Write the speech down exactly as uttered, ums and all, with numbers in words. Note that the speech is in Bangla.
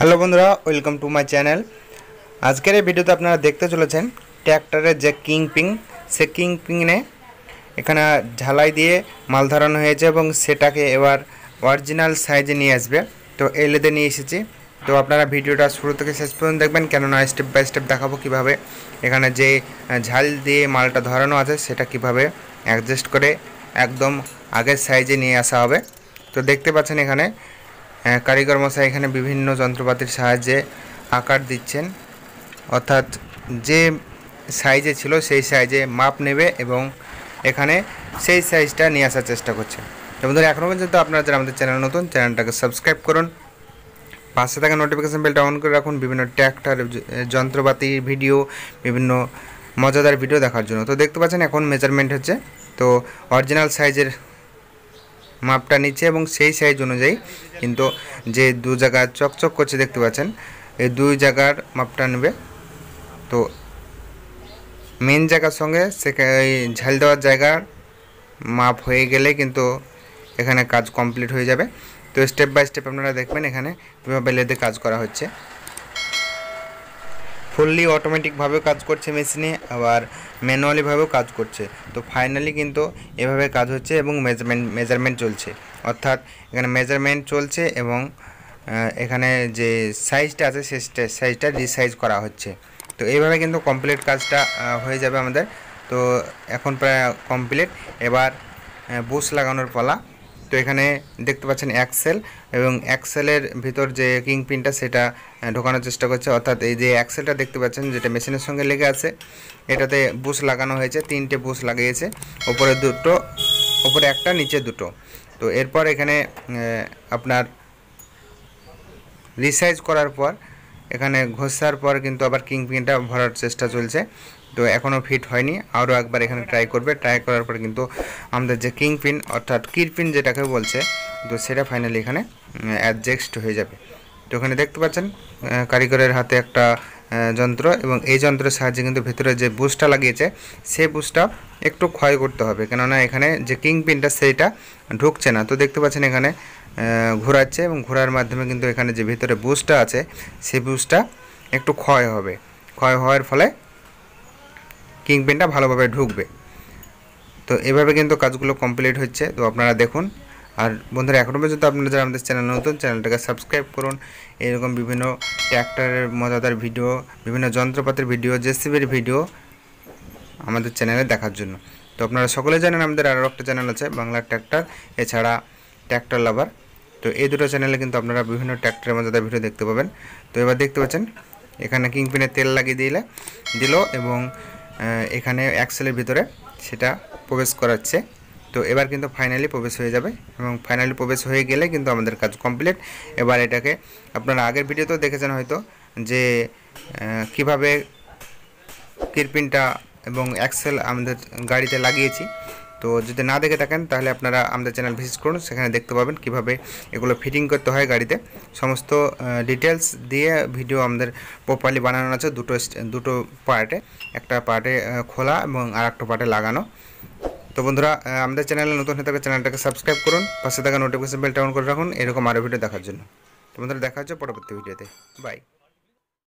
হ্যালো বন্ধুরা, ওয়েলকাম টু মাই চ্যানেল। আজকের এই ভিডিওতে আপনারা দেখতে চলেছেন ট্র্যাক্টরের যে কিং পিং, সে কিং পিংয়ে এখানে ঝালাই দিয়ে মাল ধরানো হয়েছে এবং সেটাকে এবার অরিজিনাল সাইজে নিয়ে আসবে। তো এই লেদে নিয়ে এসেছি। তো আপনারা ভিডিওটা শুরু থেকে শেষ পর্যন্ত দেখবেন, কেননা স্টেপ বাই স্টেপ দেখাবো কীভাবে এখানে যে ঝাল দিয়ে মালটা ধরানো আছে সেটা কিভাবে অ্যাডজাস্ট করে একদম আগের সাইজে নিয়ে আসা হবে। তো দেখতে পাচ্ছেন এখানে কারিগর মশাই এখানে বিভিন্ন যন্ত্রপাতির সাহায্যে আকার দিচ্ছেন, অর্থাৎ যে সাইজে ছিল সেই সাইজে মাপ নেবে এবং এখানে সেই সাইজটা নিয়ে আসার চেষ্টা করছে। তো বন্ধুরা, এখনও পর্যন্ত আপনারা যারা আমাদের চ্যানেল নতুন, চ্যানেলটাকে সাবস্ক্রাইব করুন, পাশে থাকা নোটিফিকেশান বেলটা অন করে রাখুন বিভিন্ন ট্র্যাক্টর যন্ত্রপাতি ভিডিও, বিভিন্ন মজাদার ভিডিও দেখার জন্য। তো দেখতে পাচ্ছেন এখন মেজারমেন্ট হচ্ছে, তো অরিজিনাল সাইজের মাপটা নিচ্ছে এবং সেই সাইজ অনুযায়ী কিন্তু যে দু জায়গা চকচক করছে দেখতে পাচ্ছেন, এই দুই জায়গার মাপটা নেবে। তো মেন জায়গার সঙ্গে সেখানে ঝাল দেওয়ার জায়গার মাপ হয়ে গেলে কিন্তু এখানে কাজ কমপ্লিট হয়ে যাবে। তো স্টেপ বাই স্টেপ আপনারা দেখবেন এখানে কীভাবে লেদে কাজ করা হচ্ছে। ফুললি অটোমেটিকভাবেও কাজ করছে মেশিনে, আবার ম্যানুয়ালিভাবেও কাজ করছে। তো ফাইনালি কিন্তু এভাবে কাজ হচ্ছে এবং মেজারমেন্ট মেজারমেন্ট চলছে, অর্থাৎ এখানে মেজারমেন্ট চলছে এবং এখানে যে সাইজটা আছে সেই সাইজটা রিসাইজ করা হচ্ছে। তো এইভাবে কিন্তু কমপ্লিট কাজটা হয়ে যাবে আমাদের। তো এখন প্রায় কমপ্লিট, এবার বুশ লাগানোর পালা। তো এখানে দেখতে পাচ্ছেন অ্যাক্সেল এবং অ্যাক্সেলের ভিতর যে কিং পিনটা সেটা ঢোকানোর চেষ্টা করছে, অর্থাৎ এই যে অ্যাক্সেলটা দেখতে পাচ্ছেন যেটা মেশিনের সঙ্গে লেগে আছে, এটাতে বুশ লাগানো হয়েছে, তিনটে বুশ লাগিয়েছে, ওপরে দুটো, ওপরে একটা, নিচে দুটো। তো এরপর এখানে আপনার রিসাইজ করার পর এখানে ঘষার পর কিন্তু আবার কিং পিনটা ভরার চেষ্টা চলছে। তো এখনও ফিট হয়নি, আরও একবার এখানে ট্রাই করবে। ট্রাই করার পর কিন্তু আমাদের যে কিং পিন অর্থাৎ কির পিন যেটাকে বলছে, তো সেটা ফাইনালি এখানে অ্যাডজাস্ট হয়ে যাবে। তো এখানে দেখতে পাচ্ছেন কারিগরের হাতে একটা যন্ত্র এবং এই যন্ত্রের সাহায্যে কিন্তু ভেতরে যে বুশটা লাগিয়েছে সেই বুশটা একটু ক্ষয় করতে হবে, কেননা এখানে যে কিং পিনটা সেইটা ঢুকছে না। তো দেখতে পাচ্ছেন এখানে ঘোরাচ্ছে এবং ঘোরার মাধ্যমে কিন্তু এখানে যে ভেতরে বুশটা আছে সেই বুশটা একটু ক্ষয় হবে। ক্ষয় হওয়ার ফলে কিং পিনটা ভালোভাবে ঢুকবে। তো এভাবে কিন্তু কাজগুলো কমপ্লিট হচ্ছে। তো আপনারা দেখুন। আর বন্ধুরা, এখনও পর্যন্ত আপনারা যারা আমাদের চ্যানেল নতুন, চ্যানেলটাকে সাবস্ক্রাইব করুন এরকম বিভিন্ন ট্র্যাক্টরের মজাদার ভিডিও, বিভিন্ন যন্ত্রপাতির ভিডিও, জেসিবির ভিডিও আমাদের চ্যানেলে দেখার জন্য। তো আপনারা সকলে জানেন আমাদের আরও একটা চ্যানেল আছে বাংলা ট্র্যাক্টর, এছাড়া ট্র্যাক্টর লাভার। তো এই দুটো চ্যানেলে কিন্তু আপনারা বিভিন্ন ট্র্যাক্টরের মজাদার ভিডিও দেখতে পাবেন। তো এবার দেখতে পাচ্ছেন এখানে কিং পিনে তেল লাগিয়ে দিলে দিল এবং এখানে অ্যাক্সেলের ভিতরে সেটা প্রবেশ করাচ্ছে। তো এবার কিন্তু ফাইনালি প্রবেশ হয়ে যাবে এবং ফাইনালি প্রবেশ হয়ে গেলে কিন্তু আমাদের কাজ কমপ্লিট। এবার এটাকে আপনারা আগের ভিডিওতেও দেখেছেন হয়তো যে কিভাবে কিরপিনটা এবং অ্যাক্সেল আমাদের গাড়িতে লাগিয়েছি। তো যদি না দেখে থাকেন তাহলে আপনারা আমাদের চ্যানেল ভিজিট করুন, সেখানে দেখতে পাবেন কিভাবে এগুলো ফিটিং করতে হয় গাড়িতে। সমস্ত ডিটেলস দিয়ে ভিডিও আমাদের প্রপারলি বানানো আছে, দুটো দুটো পার্টে, একটা পার্টে খোলা এবং আর একটা পার্টে লাগানো। তো বন্ধুরা, আমাদের চ্যানেলে নতুন হয়ে থাকলে চ্যানেলটাকে সাবস্ক্রাইব করুন, পাশে থাকা নোটিফিকেশন বেলটা অন করে রাখুন এরকম আরও ভিডিও দেখার জন্য। তো বন্ধুরা, দেখা হচ্ছে পরবর্তী ভিডিওতে। বাই।